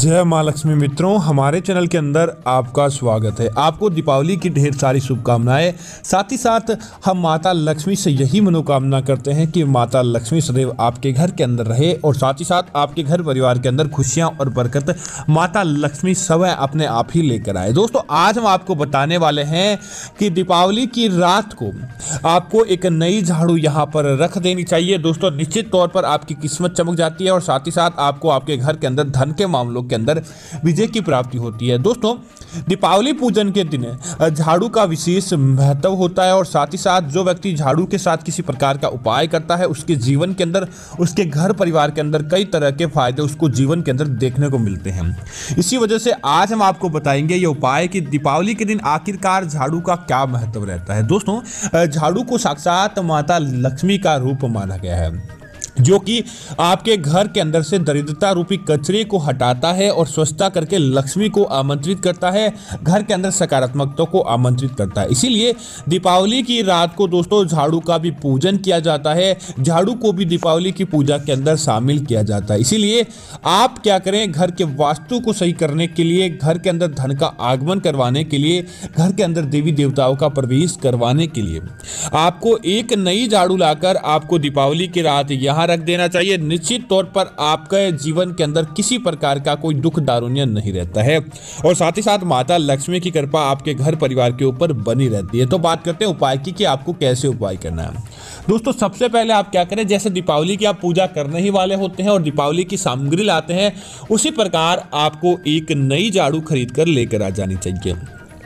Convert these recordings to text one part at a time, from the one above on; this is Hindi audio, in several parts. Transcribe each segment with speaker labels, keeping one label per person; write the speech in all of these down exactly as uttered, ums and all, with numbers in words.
Speaker 1: जय माँ लक्ष्मी मित्रों, हमारे चैनल के अंदर आपका स्वागत है। आपको दीपावली की ढेर सारी शुभकामनाएं। साथ ही साथ हम माता लक्ष्मी से यही मनोकामना करते हैं कि माता लक्ष्मी सदैव आपके घर के अंदर रहे और साथ ही साथ आपके घर परिवार के अंदर खुशियां और बरकत माता लक्ष्मी सब अपने आप ही लेकर आए। दोस्तों, आज हम आपको बताने वाले हैं कि दीपावली की रात को आपको एक नई झाड़ू यहाँ पर रख देनी चाहिए। दोस्तों, निश्चित तौर पर आपकी किस्मत चमक जाती है और साथ ही साथ आपको आपके घर के अंदर धन के मामलों के अंदर विजय की प्राप्ति होती है। दोस्तों, दीपावली पूजन के दिन झाड़ू का विशेष महत्व होता है और साथ ही साथ जो व्यक्ति झाड़ू के साथ किसी प्रकार का उपाय करता है उसके जीवन के अंदर, उसके घर परिवार के अंदर कई तरह के फायदे उसको जीवन के अंदर देखने को मिलते हैं। इसी वजह से आज हम आपको बताएंगे ये उपाय कि दीपावली के दिन आखिरकार झाड़ू का क्या महत्व रहता है। दोस्तों, झाड़ू को साक्षात माता लक्ष्मी का रूप माना गया है, जो कि आपके घर के अंदर से दरिद्रता रूपी कचरे को हटाता है और स्वच्छता करके लक्ष्मी को आमंत्रित करता है, घर के अंदर सकारात्मकता को आमंत्रित करता है। इसीलिए दीपावली की रात को दोस्तों झाड़ू का भी पूजन किया जाता है, झाड़ू को भी दीपावली की पूजा के अंदर शामिल किया जाता है। इसीलिए आप क्या करें, घर के वास्तु को सही करने के लिए, घर के अंदर धन का आगमन करवाने के लिए, घर के अंदर देवी देवताओं का प्रवेश करवाने के लिए आपको एक नई झाड़ू लाकर आपको दीपावली की रात यहाँ रख देना चाहिए। निश्चित तौर पर आपके जीवन के अंदर किसी प्रकार का कोई दुख दारुण्य नहीं रहता है और साथ ही साथ माता लक्ष्मी की कृपा आपके घर परिवार के ऊपर बनी रहती है। तो बात करते हैं उपाय की कि आपको कैसे उपाय करना है। दोस्तों, सबसे पहले आप क्या करें, जैसे दीपावली की आप पूजा करने ही वाले होते हैं और दीपावली की सामग्री लाते हैं, उसी प्रकार आपको एक नई झाड़ू खरीद कर लेकर आ जानी चाहिए।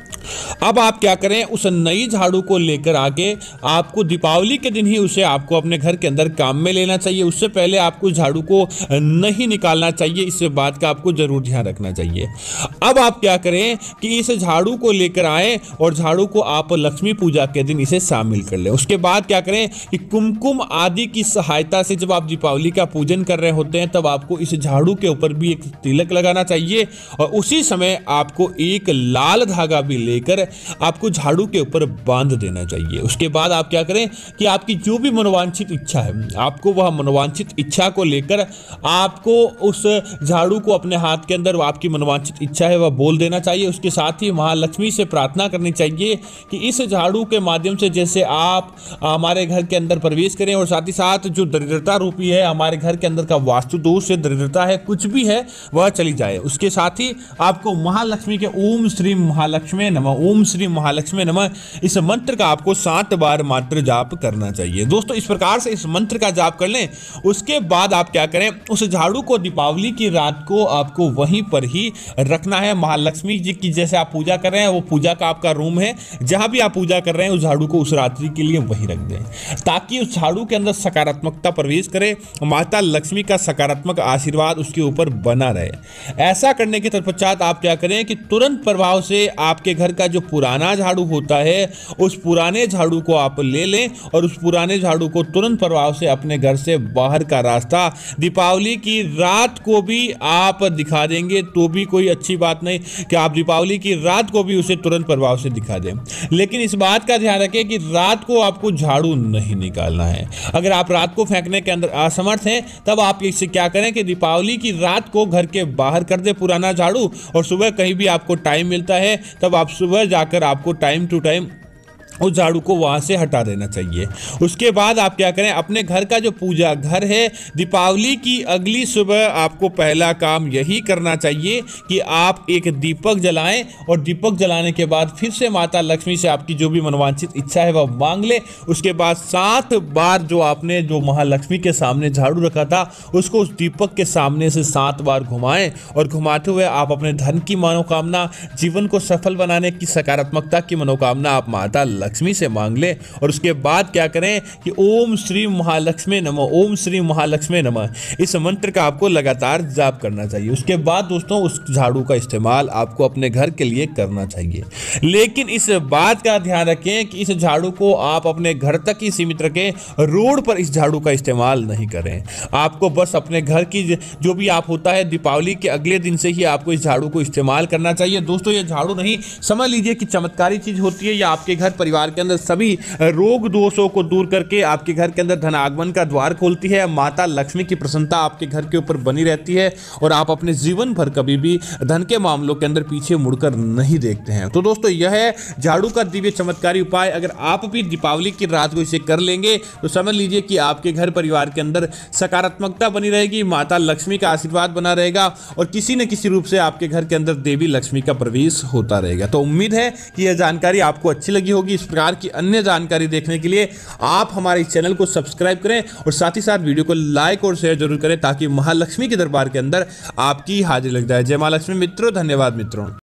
Speaker 1: अब आप क्या करें, उस नई झाड़ू को लेकर आके आपको दीपावली के दिन ही उसे आपको अपने घर के अंदर काम में लेना चाहिए। उससे पहले आपको झाड़ू को नहीं निकालना चाहिए, इस बात का आपको जरूर ध्यान रखना चाहिए। अब आप क्या करें कि इस झाड़ू को लेकर आए और झाड़ू को आप लक्ष्मी पूजा के दिन इसे शामिल कर लें। उसके बाद क्या करें कि कुमकुम आदि की सहायता से जब आप दीपावली का पूजन कर रहे होते हैं तब आपको इस झाड़ू के ऊपर भी एक तिलक लगाना चाहिए और उसी समय आपको एक लाल धागा भी लेकर आपको झाड़ू के ऊपर बांध देना चाहिए। उसके बाद आप क्या करें कि आपकी जो भी मनोवांछित इच्छा है, आपको वह मनोवांछित इच्छा को लेकर आपको उस झाड़ू को अपने हाथ के अंदर आपकी मनोवांछित इच्छा है वह बोल देना चाहिए। उसके साथ ही महालक्ष्मी से प्रार्थना करनी चाहिए कि इस झाड़ू के माध्यम से जैसे आप हमारे घर के अंदर प्रवेश करें और साथ ही साथ जो दरिद्रता रूपी है, हमारे घर के अंदर का वास्तु दोष है, दरिद्रता है, कुछ भी है वह चली जाए। उसके साथ ही आपको महालक्ष्मी के ओम श्री महालक्ष्मी नमः, ओम श्री महालक्ष्मी नमः इस मंत्र का आपको सात बार मात्र जाप करना चाहिए। दोस्तों, इस प्रकार से इस मंत्र का जाप कर लें। उसके बाद आप क्या करें, उस झाड़ू को दीपावली की रात को आपको वहीं पर ही रखना है। महालक्ष्मी जी की जैसे आप पूजा कर रहे हैं, वो पूजा का आपका रूम है, जहां भी आप पूजा कर रहे हैं उस झाड़ू को उस रात्रि के लिए वहीं रख दें, ताकि उस झाड़ू के अंदर सकारात्मकता प्रवेश करे, माता लक्ष्मी का सकारात्मक आशीर्वाद उसके ऊपर बना रहे। ऐसा करने के तत्पश्चात आप क्या करें कि तुरंत प्रभाव से आपके घर का जो पुराना झाड़ू होता है उस पुराने झाड़ू को आप ले लें और उस पुराने झाड़ू को तुरंत प्रभाव से अपने घर से बाहर का रास्ता दीपावली की रात को भी आप दिखा देंगे तो भी कोई अच्छी बात नहीं कि आप दीपावली की रात को भी उसे तुरंत प्रभाव से दिखा दें। लेकिन इस बात का ध्यान रखें कि रात को आपको झाड़ू नहीं निकालना है। अगर आप रात को फेंकने के अंदर असमर्थ हैं तब आप इससे क्या करें कि दीपावली की रात को घर के बाहर कर दे पुराना झाड़ू और सुबह कहीं भी आपको टाइम मिलता है तब आप सुबह जाकर आपको टाइम टू टाइम उस झाड़ू को वहाँ से हटा देना चाहिए। उसके बाद आप क्या करें, अपने घर का जो पूजा घर है, दीपावली की अगली सुबह आपको पहला काम यही करना चाहिए कि आप एक दीपक जलाएं और दीपक जलाने के बाद फिर से माता लक्ष्मी से आपकी जो भी मनोवांछित इच्छा है वह मांग ले। उसके बाद सात बार जो आपने जो महालक्ष्मी के सामने झाड़ू रखा था उसको उस दीपक के सामने से सात बार घुमाएं और घुमाते हुए आप अपने धन की मनोकामना, जीवन को सफल बनाने की सकारात्मकता की मनोकामना आप माता लक्ष्मी से मांग ले। और उसके बाद क्या करें कि ओम श्री महालक्ष्मी नमः, ओम श्री महालक्ष्मी नमः इस मंत्र का आपको लगातार जाप करना चाहिए। उसके बाद दोस्तों उस झाड़ू का इस्तेमाल आपको अपने घर के लिए करना चाहिए। लेकिन इस बात का ध्यान रखें कि इस झाड़ू को आप अपने घर तक ही सीमित रखें, रोड पर इस झाड़ू का इस्तेमाल नहीं करें। आपको बस अपने घर की जो भी आप होता है दीपावली के अगले दिन से ही आपको इस झाड़ू को इस्तेमाल करना चाहिए। दोस्तों, ये झाड़ू नहीं समझ लीजिए कि चमत्कारी चीज होती है या आपके घर परिवार परिवार के अंदर सभी रोग दोषों को दूर करके आपके घर के अंदर धन आगमन का द्वार खोलती है। माता लक्ष्मी की प्रसन्नता आपके घर के ऊपर बनी रहती है और आप अपने जीवन भर कभी भी धन के मामलों के अंदर पीछे मुड़कर नहीं देखते हैं। तो दोस्तों यह है झाड़ू का दिव्य चमत्कारी उपाय। अगर आप भी दीपावली की रात को इसे कर लेंगे तो समझ लीजिए कि आपके घर परिवार के अंदर सकारात्मकता बनी रहेगी, माता लक्ष्मी का आशीर्वाद बना रहेगा और किसी न किसी रूप से आपके घर के अंदर देवी लक्ष्मी का प्रवेश होता रहेगा। तो उम्मीद है कि यह जानकारी आपको अच्छी लगी होगी। इस प्रकार की अन्य जानकारी देखने के लिए आप हमारे इस चैनल को सब्सक्राइब करें और साथ ही साथ वीडियो को लाइक और शेयर जरूर करें ताकि महालक्ष्मी के दरबार के अंदर आपकी हाजिरी लग जाए। जय मां लक्ष्मी मित्रों, धन्यवाद मित्रों।